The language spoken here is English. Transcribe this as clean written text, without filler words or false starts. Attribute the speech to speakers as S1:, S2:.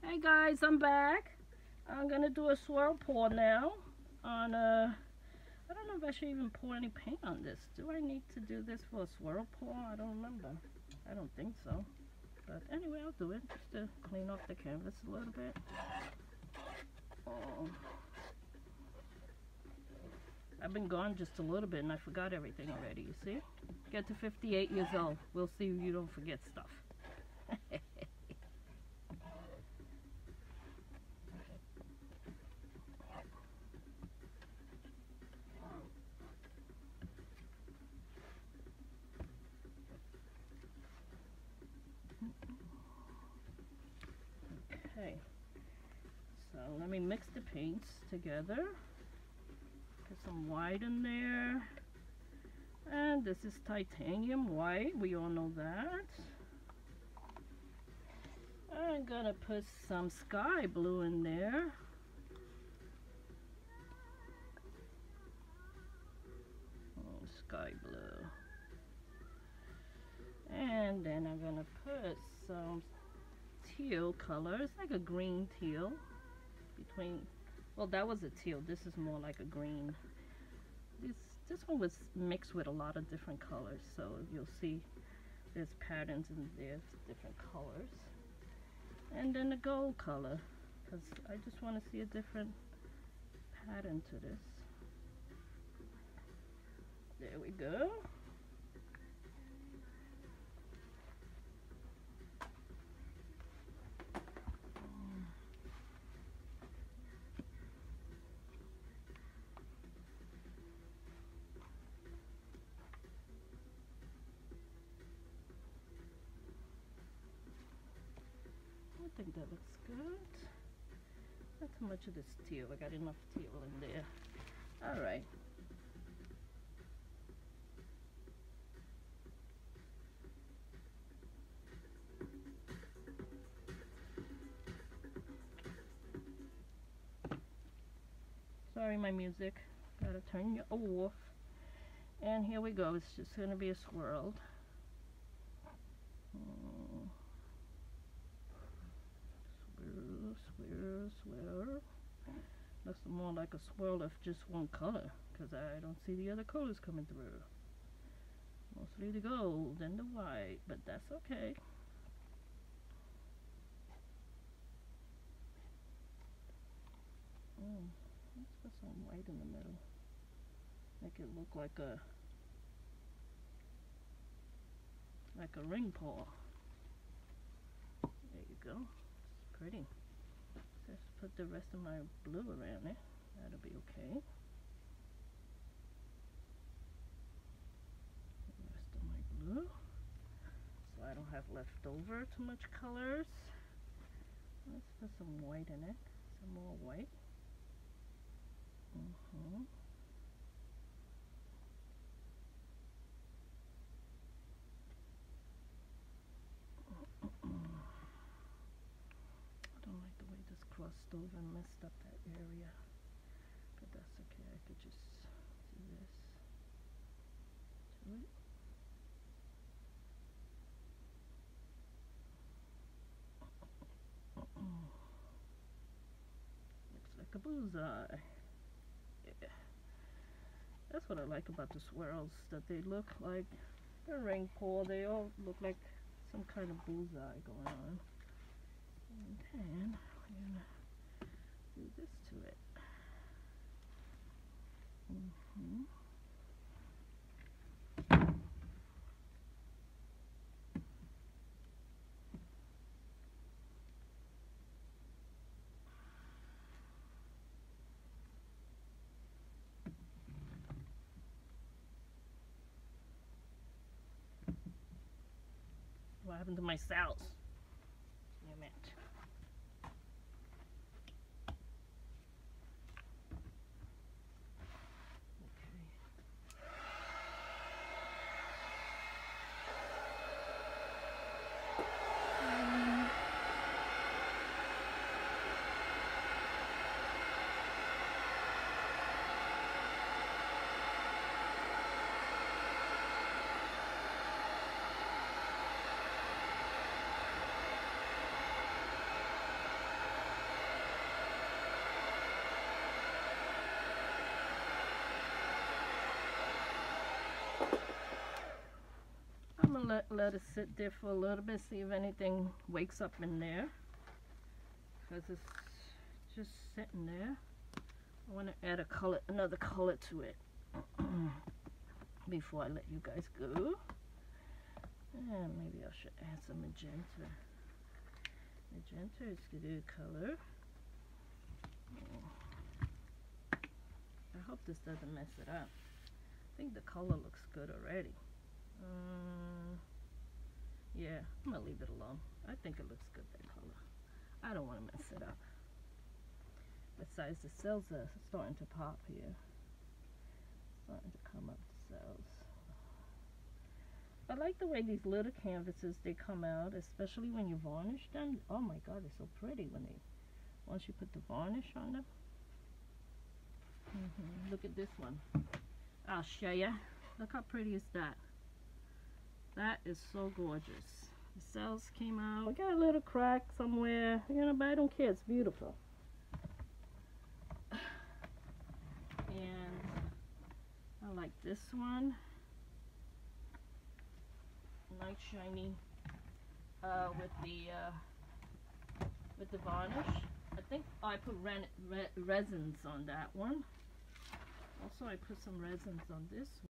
S1: Hey guys, I'm back. I'm gonna do a swirl pour now on I don't know if I should even pour any paint on this. Do I need to do this for a swirl pour? I don't remember. I don't think so. But anyway, I'll do it just to clean off the canvas a little bit. Oh. I've been gone just a little bit and I forgot everything already, you see? Get to 58 years old. We'll see if you don't forget stuff. Okay, so let me mix the paints together. Put some white in there. And this is titanium white, we all know that. I'm gonna put some sky blue in there. Oh, sky blue. And then I'm gonna put some teal color. It's like a green teal between, well, that was a teal. This is more like a green. This one was mixed with a lot of different colors, so you'll see there's patterns and there's different colors. And then the gold color, because I just want to see a different pattern to this. There we go. I think that looks good. Not too much of this teal. I got enough teal in there. All right. Sorry, my music. Gotta turn you off. And here we go. It's just gonna be a swirl. Swirl. Looks more like a swirl of just one color, because I don't see the other colors coming through. Mostly the gold and the white, but that's okay. Let's put some white in the middle. Make it look like a ring paw. There you go. It's pretty. Just put the rest of my blue around it. That'll be okay. The rest of my blue. So I don't have left over too much colors. Let's put some white in it. Some more white. Crossed over and messed up that area, but that's okay. I could just do this to it. Looks like a bullseye. Yeah. That's what I like about the swirls, that they look like a ring paw. They all look like some kind of bullseye going on. And then we're gonna do this to it. What happened to my cells? Damn it. let it sit there for a little bit, see if anything wakes up in there, because it's just sitting there. I want to add another color to it before I let you guys go. And maybe I should add some magenta. Magenta is a good color. I hope this doesn't mess it up. I think the color looks good already. Yeah, I'm gonna leave it alone. I think it looks good, that color. I don't want to mess it up. Besides, the cells are starting to pop here. Starting to come up, the cells. I like the way these little canvases, they come out, especially when you varnish them. Oh my god, they're so pretty when once you put the varnish on them. Look at this one. I'll show you. Look how pretty is that. That is so gorgeous. The cells came out. I got a little crack somewhere, you know, but I don't care. It's beautiful. And I like this one. Nice shiny with the varnish. I think I put resins on that one. Also, I put some resins on this one.